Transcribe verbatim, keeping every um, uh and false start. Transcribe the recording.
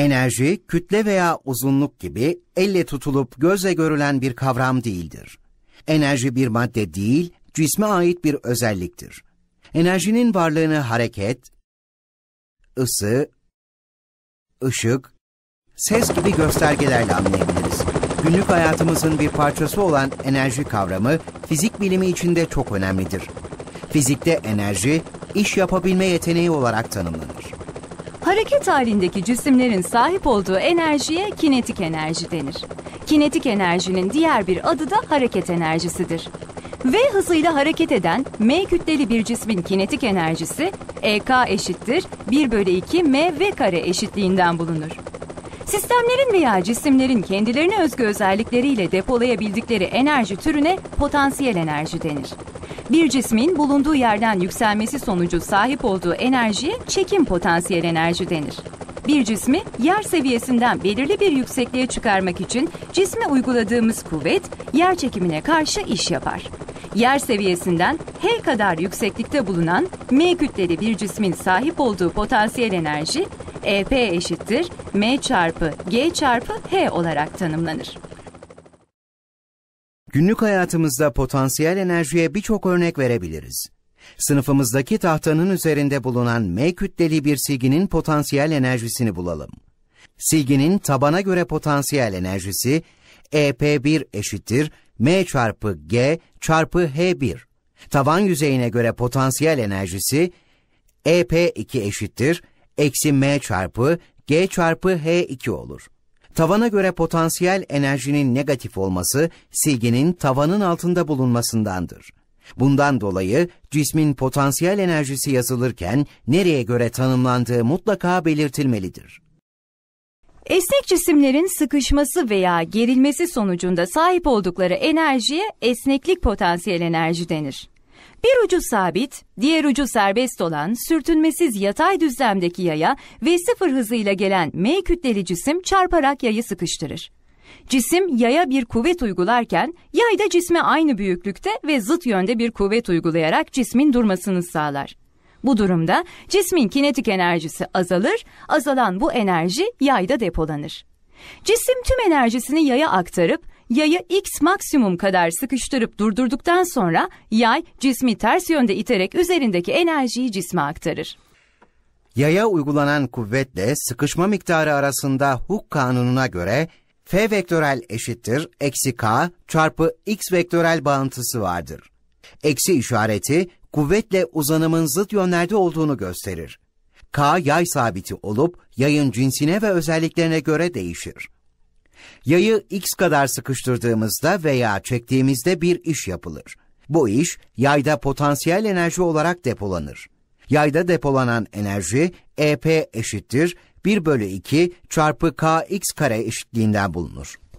Enerji, kütle veya uzunluk gibi elle tutulup gözle görülen bir kavram değildir. Enerji bir madde değil, cisme ait bir özelliktir. Enerjinin varlığını hareket, ısı, ışık, ses gibi göstergelerle anlayabiliriz. Günlük hayatımızın bir parçası olan enerji kavramı fizik bilimi içinde çok önemlidir. Fizikte enerji, iş yapabilme yeteneği olarak tanımlanır. Hareket halindeki cisimlerin sahip olduğu enerjiye kinetik enerji denir. Kinetik enerjinin diğer bir adı da hareket enerjisidir. V hızıyla hareket eden m kütleli bir cismin kinetik enerjisi E K eşittir bir bölü iki m v kare eşitliğinden bulunur. Sistemlerin veya cisimlerin kendilerine özgü özellikleriyle depolayabildikleri enerji türüne potansiyel enerji denir. Bir cismin bulunduğu yerden yükselmesi sonucu sahip olduğu enerjiye çekim potansiyel enerji denir. Bir cismi yer seviyesinden belirli bir yüksekliğe çıkarmak için cisme uyguladığımız kuvvet yer çekimine karşı iş yapar. Yer seviyesinden h kadar yükseklikte bulunan m kütleli bir cismin sahip olduğu potansiyel enerji E P eşittir m çarpı g çarpı h olarak tanımlanır. Günlük hayatımızda potansiyel enerjiye birçok örnek verebiliriz. Sınıfımızdaki tahtanın üzerinde bulunan m kütleli bir silginin potansiyel enerjisini bulalım. Silginin tabana göre potansiyel enerjisi E P bir eşittir m çarpı g çarpı h bir. Taban yüzeyine göre potansiyel enerjisi E P iki eşittir eksi m çarpı g çarpı h iki olur. Tavana göre potansiyel enerjinin negatif olması silginin tavanın altında bulunmasındandır. Bundan dolayı cismin potansiyel enerjisi yazılırken nereye göre tanımlandığı mutlaka belirtilmelidir. Esnek cisimlerin sıkışması veya gerilmesi sonucunda sahip oldukları enerjiye esneklik potansiyel enerji denir. Bir ucu sabit, diğer ucu serbest olan sürtünmesiz yatay düzlemdeki yaya ve sıfır hızıyla gelen m kütleli cisim çarparak yayı sıkıştırır. Cisim yaya bir kuvvet uygularken yay da cisme aynı büyüklükte ve zıt yönde bir kuvvet uygulayarak cismin durmasını sağlar. Bu durumda cismin kinetik enerjisi azalır, azalan bu enerji yayda depolanır. Cisim tüm enerjisini yaya aktarıp yayı x maksimum kadar sıkıştırıp durdurduktan sonra yay cismi ters yönde iterek üzerindeki enerjiyi cisme aktarır. Yaya uygulanan kuvvetle sıkışma miktarı arasında Hooke kanununa göre F vektörel eşittir eksi K çarpı X vektörel bağıntısı vardır. Eksi işareti kuvvetle uzanımın zıt yönlerde olduğunu gösterir. K yay sabiti olup yayın cinsine ve özelliklerine göre değişir. Yayı X kadar sıkıştırdığımızda veya çektiğimizde bir iş yapılır. Bu iş yayda potansiyel enerji olarak depolanır. Yayda depolanan enerji E P eşittir bir bölü iki çarpı K X kare eşitliğinden bulunur.